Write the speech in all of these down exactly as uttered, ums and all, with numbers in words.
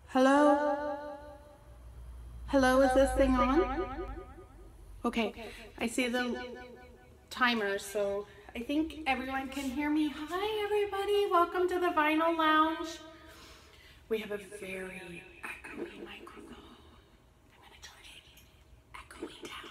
Hello? Hello, is this thing on? Okay, I see the timer, so I think everyone can hear me. Hi, everybody. Welcome to the Vinyl Lounge. We have a very echoey microphone. I'm going to turn it echoey down.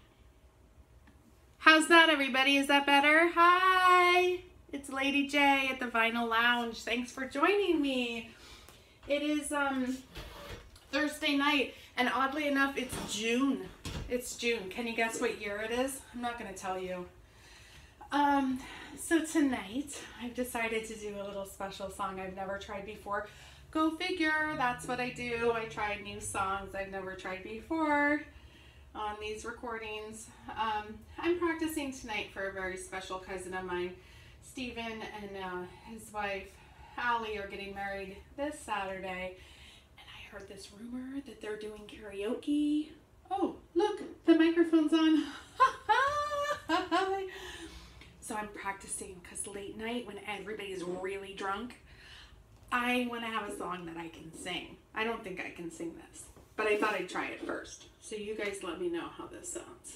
How's that, everybody? Is that better? Hi, it's Lady J at the Vinyl Lounge. Thanks for joining me. It is um, Thursday night, and oddly enough, it's June. It's June. Can you guess what year it is? I'm not going to tell you. Um, so tonight, I've decided to do a little special song I've never tried before. Go figure, that's what I do. I try new songs I've never tried before on these recordings. Um, I'm practicing tonight for a very special cousin of mine. Steven and uh, his wife, Allie, are getting married this Saturday. And I heard this rumor that they're doing karaoke. Oh, look, the microphone's on. So I'm practicing because late night when everybody's really drunk, I want to have a song that I can sing. I don't think I can sing this, but I thought I'd try it first. So you guys let me know how this sounds.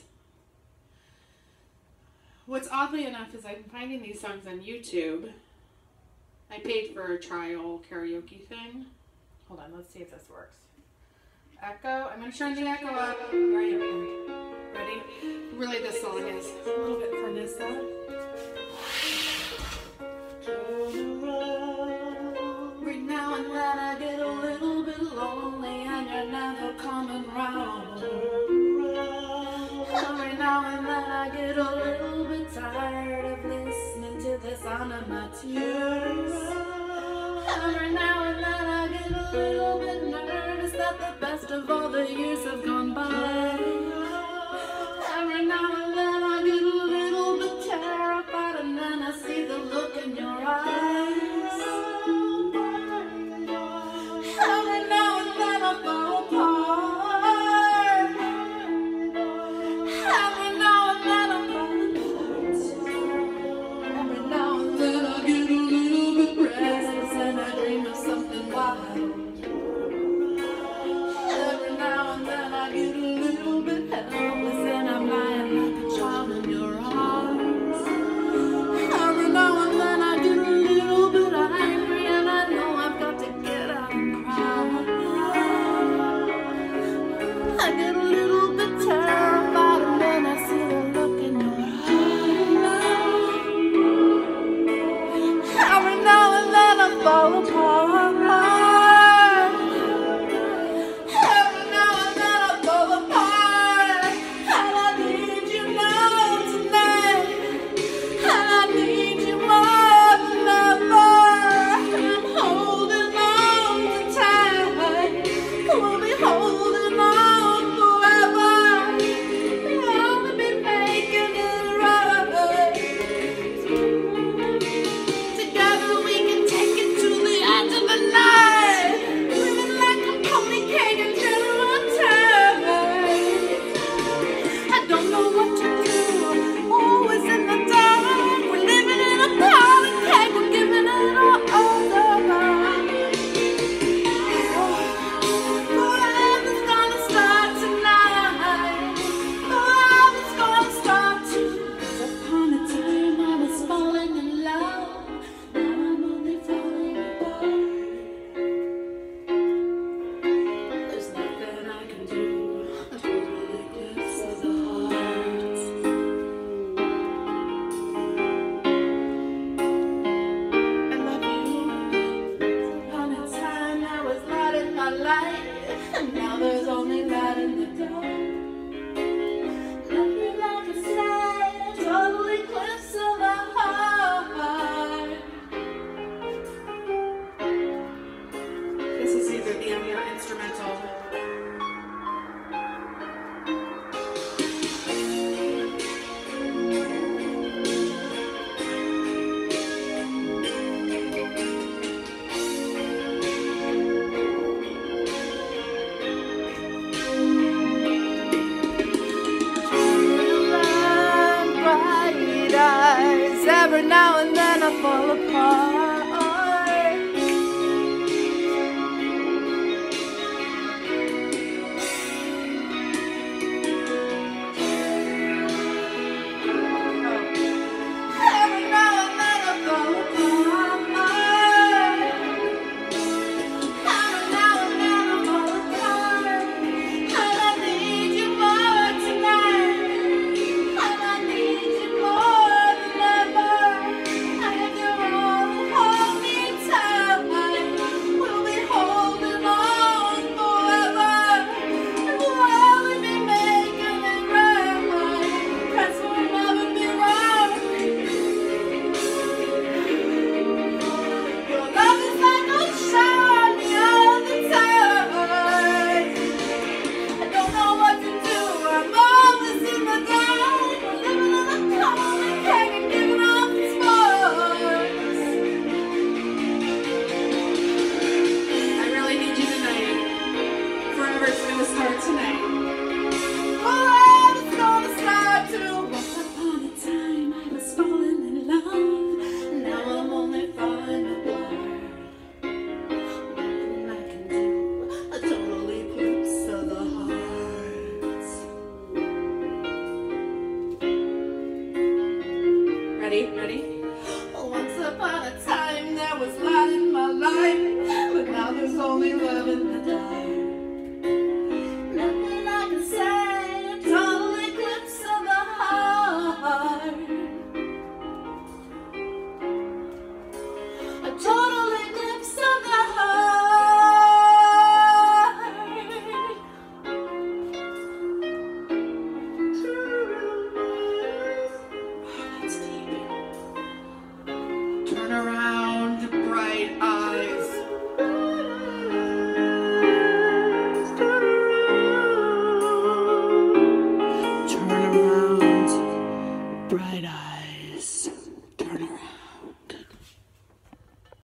What's oddly enough is I'm finding these songs on YouTube. I paid for a trial karaoke thing. Hold on, let's see if this works. Echo, I'm going to turn the echo up. Here I am. Ready? Really, this song is a little bit for Nissa. Every now and then I get a little bit lonely and you're never coming round. Every now and then I get a little bit tired of listening to the sound of my tears. Every now and then I get a little bit nervous that the best of all the years have gone by. Every now and then I get a little bit terrified and then I see the look in your eyes. Every now and then I fall apart. Every now and then I fall apart. Every now and then I get a little bit restless and I dream of something wild. Every now and then I get a little bit helpless and I'm lying like a child in your arms. Every now and then I get a little bit angry and I know I've got to get out and cry. I get a little bit terrified and then I see the look in your eyes. Every now and then I fall apart. Every now and then I fall apart. And I need you now tonight. And I need you more than ever. I'm holding on too tight. We'll be holding on forever. We'll only be making it right. Together we can take it to the edge of the night. Living like a pony king until one time. I don't know what to do. Always in the dark. We're living in a powder keg. We're giving it all over. Forever's gonna start tonight. Forever's gonna start tonight. Once upon a time I was falling in love. Now I'm only falling apart. There's nothing I can do. A total eclipse of the heart. I love you. Once upon a time there was light in my life, and now there's only light in the dark. Nothing I can say, a total eclipse of the heart. This is either the Amir instrumental. Bright eyes. Every now and then I fall apart. only love in the dark. Nothing I can say, a total eclipse of the heart. A total eclipse of the heart. That's deep. Turn around, bright eyes. Turn around, bright eyes.